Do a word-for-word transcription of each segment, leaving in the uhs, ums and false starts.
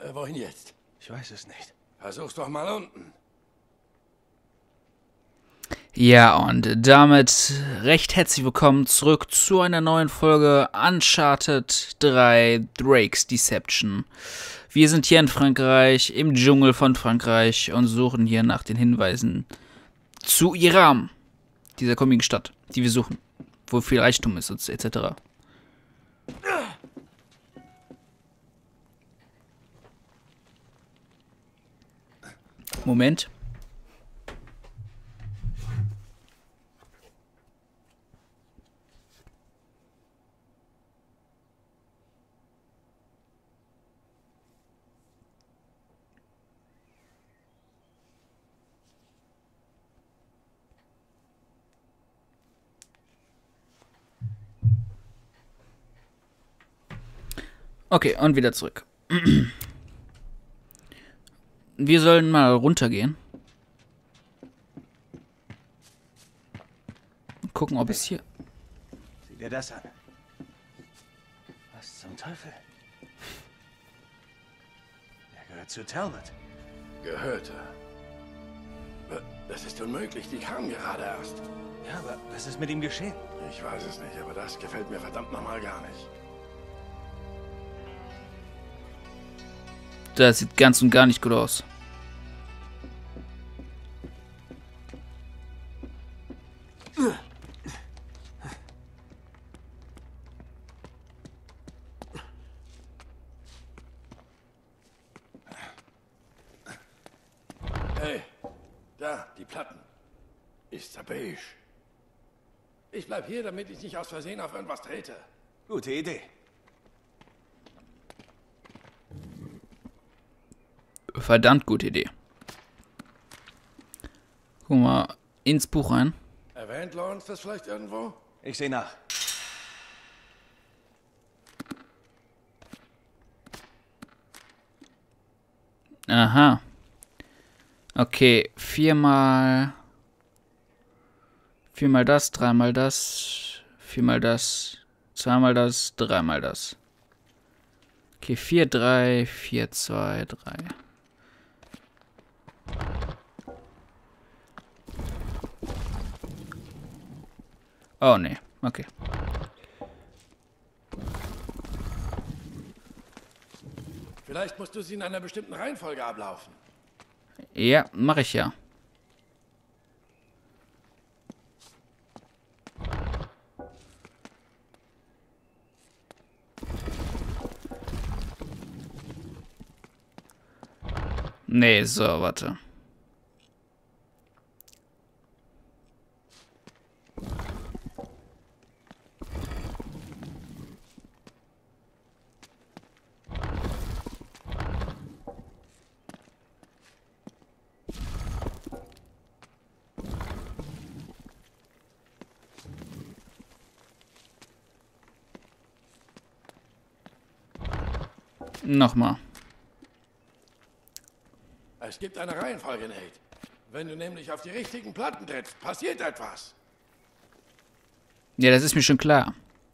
Äh, wohin jetzt? Ich weiß es nicht. Versuch's doch mal unten. Ja, und damit recht herzlich willkommen zurück zu einer neuen Folge Uncharted drei Drake's Deception. Wir sind hier in Frankreich, im Dschungel von Frankreich und suchen hier nach den Hinweisen zu Iram, dieser komischen Stadt, die wir suchen, wo viel Reichtum ist, et cetera. Moment. Okay, und wieder zurück. Wir sollen mal runtergehen. Gucken, ob es hier... Sieh dir das an. Was zum Teufel? Er gehört zu Talbot. Gehörte. Das ist unmöglich, die kamen gerade erst. Ja, aber was ist mit ihm geschehen? Ich weiß es nicht, aber das gefällt mir verdammt nochmal gar nicht. Das sieht ganz und gar nicht gut aus. Hey, da, die Platten. Ist er beige. Ich bleib hier, damit ich nicht aus Versehen auf irgendwas trete. Gute Idee. Verdammt gute Idee. Guck mal ins Buch rein. Erwähnt Lawrence das vielleicht irgendwo? Ich sehe nach. Aha. Okay, viermal... Viermal das, dreimal das, viermal das, zweimal das, dreimal das. Okay, vier, drei, vier, zwei, drei. Oh, nee. Okay. Vielleicht musst du sie in einer bestimmten Reihenfolge ablaufen. Ja, mache ich ja. Nee, so, warte. Nochmal. Es gibt eine Reihenfolge, Nate. Wenn du nämlich auf die richtigen Platten trittst, passiert etwas. Ja, das ist mir schon klar.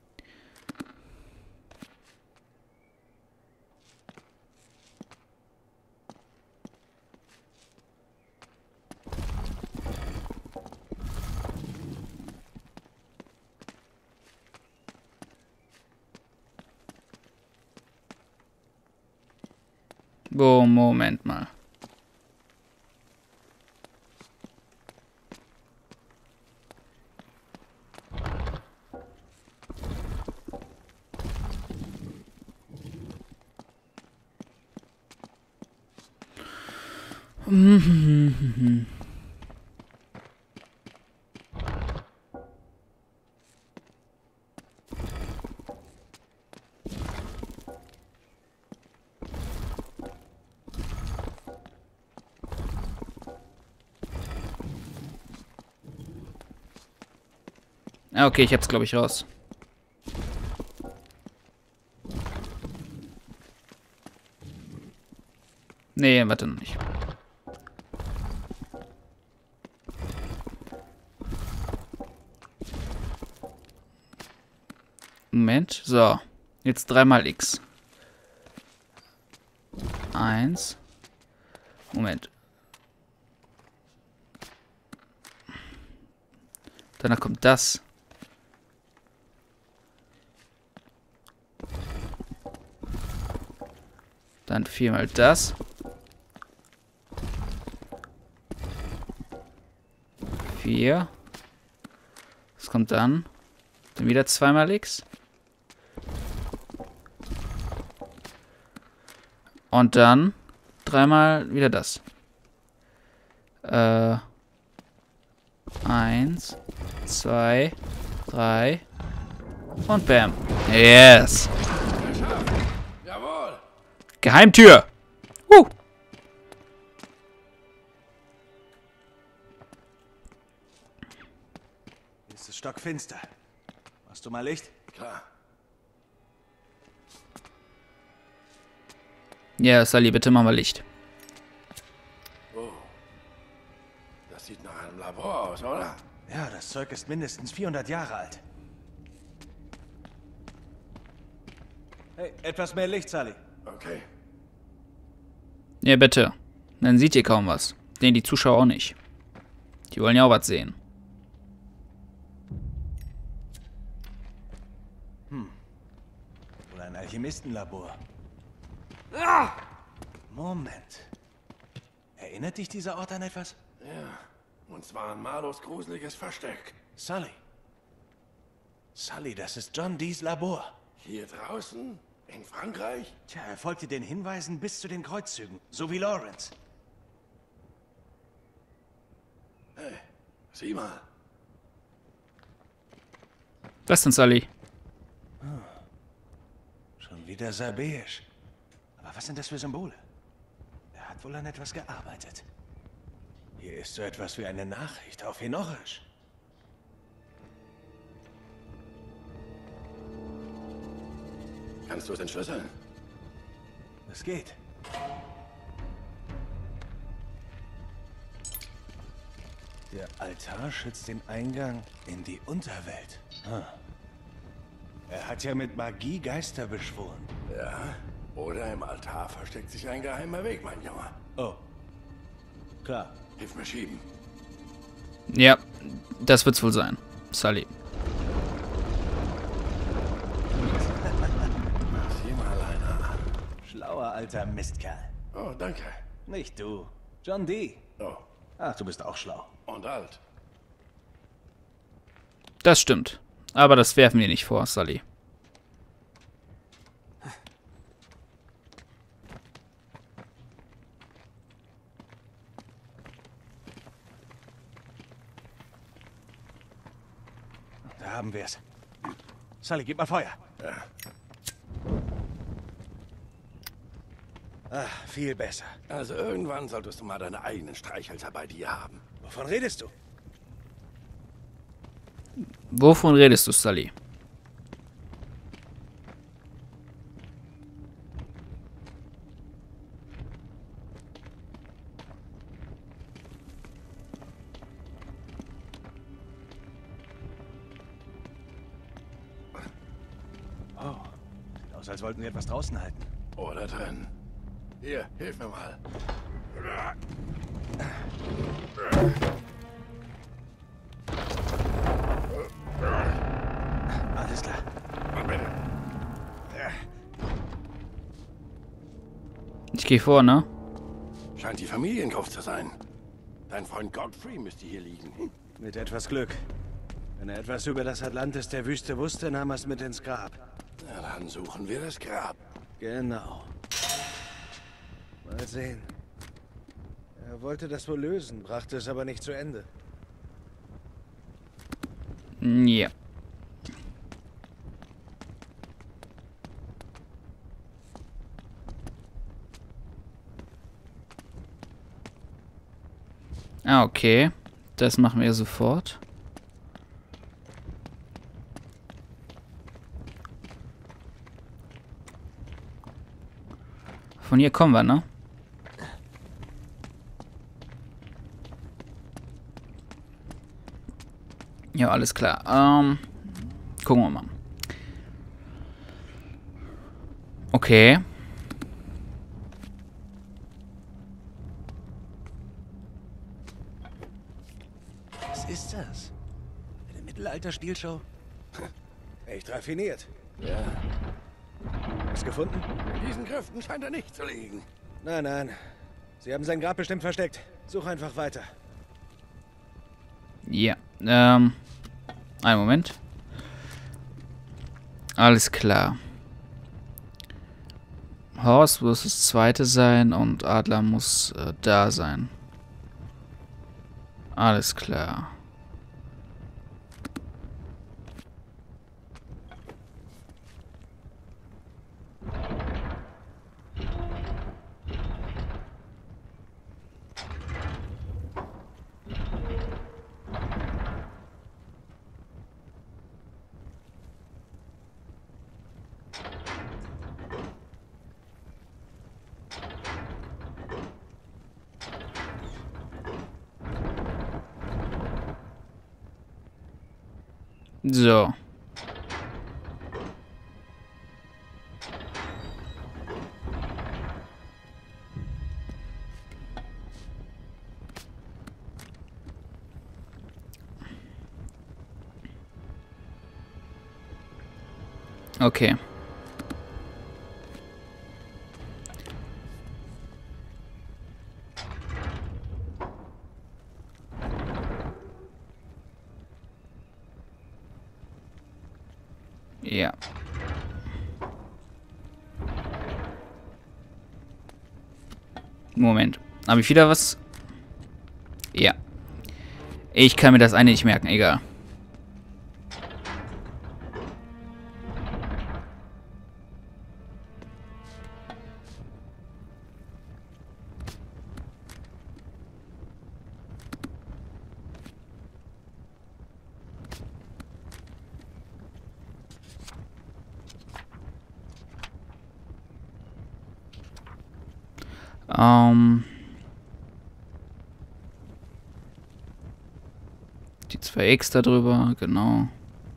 Oh, Moment mal. Okay, ich hab's, glaube ich, raus. Nee, warte noch nicht. Moment. So. Jetzt dreimal X. Eins. Moment. Danach kommt das. Dann viermal das. Vier. Was kommt dann? Dann wieder zweimal X. Und dann dreimal wieder das. Äh. Eins, zwei, drei. Und bam. Yes. Jawohl. Geheimtür. Uh. Es ist stockfinster. Hast du mal Licht? Klar. Ja, Sully, bitte mach mal Licht. Oh. Das sieht nach einem Labor aus, oder? Ja, das Zeug ist mindestens vierhundert Jahre alt. Hey, etwas mehr Licht, Sully. Okay. Ja, bitte. Dann seht ihr kaum was. Den die Zuschauer auch nicht. Die wollen ja auch was sehen. Hm. Wohl ein Alchemistenlabor. Ah! Moment. Erinnert dich dieser Ort an etwas? Ja. Und zwar an Marlos gruseliges Versteck. Sully. Sully, das ist John Dees Labor. Hier draußen? In Frankreich? Tja, er folgte den Hinweisen bis zu den Kreuzzügen. So wie Lawrence. Hey, sieh mal. Was denn, Sully? Schon wieder sabäisch. Aber was sind das für Symbole? Er hat wohl an etwas gearbeitet. Hier ist so etwas wie eine Nachricht auf Hinorisch. Kannst du es entschlüsseln? Es geht. Der Altar schützt den Eingang in die Unterwelt. Hm. Er hat ja mit Magie Geister beschworen. Ja. Oder im Altar versteckt sich ein geheimer Weg, mein Junge. Oh. Klar. Hilf mir schieben. Ja, das wird's wohl sein. Sully. Sieh mal einer an. Schlauer alter Mistkerl. Oh, danke. Nicht du. John Dee. Oh, Ach, du bist auch schlau. und alt. Das stimmt. Aber das werfen wir nicht vor, Sully. Da haben wir es. Sully, gib mal Feuer. Ja. Ah, viel besser. Also irgendwann solltest du mal deine eigenen Streichhölzer bei dir haben. Wovon redest du? Wovon redest du, Sully? Oh, sieht aus, als wollten wir etwas draußen halten. Oder drin. Hier, hilf mir mal. Alles klar. Mann, bitte. Ich gehe vor, ne? Scheint die Familiengruft zu sein. Dein Freund Godfrey müsste hier liegen. Hm. Mit etwas Glück. Wenn er etwas über das Atlantis der Wüste wusste, nahm er es mit ins Grab. Na, dann suchen wir das Grab. Genau. Mal sehen. Er wollte das wohl lösen, brachte es aber nicht zu Ende. Ja. Ah, okay. Das machen wir sofort. Von hier kommen wir, ne? Ja, alles klar. Ähm, gucken wir mal. Okay. ist das? Eine Mittelalter-Spielshow? Echt raffiniert. Ja, Was gefunden? in diesen Kräften scheint er nicht zu liegen. Nein, nein. Sie haben sein Grab bestimmt versteckt. Such einfach weiter. Ja, ähm... einen Moment. Alles klar. Horst muss das zweite sein und Adler muss äh, da sein. Alles klar. So. Okay. Ja. Moment. Habe ich wieder was? Ja. Ich kann mir das eine nicht merken, egal. Ähm... Die zwei X da drüber, genau.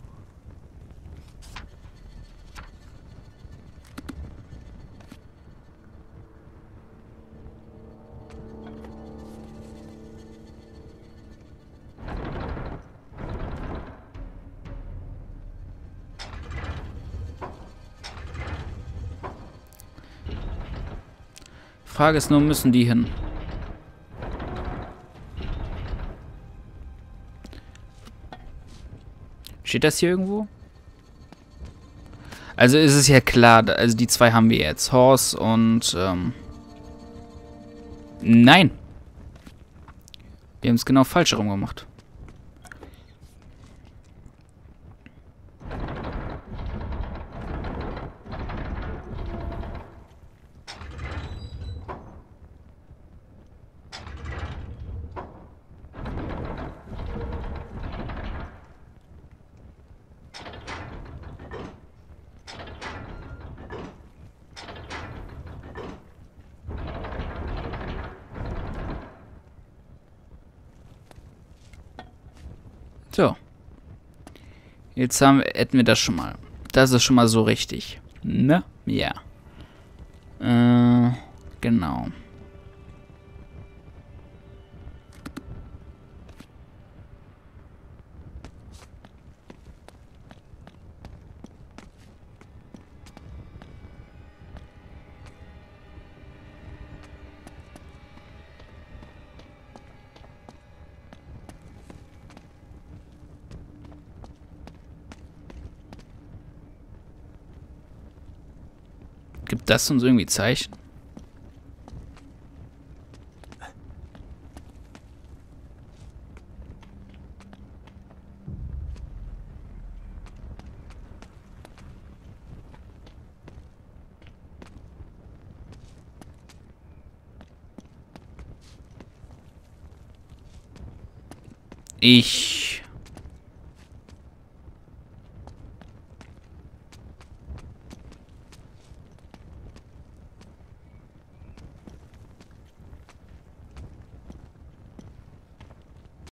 Frage ist nur, müssen die hin? Steht das hier irgendwo? Also ist es ja klar, also die zwei haben wir jetzt. Horse und, ähm... Nein! Wir haben es genau falsch herum gemacht. So. Jetzt haben, hätten wir das schon mal. Das ist schon mal so richtig. Ne? Ja. Äh, genau. Gibt das uns irgendwie Zeichen? Ich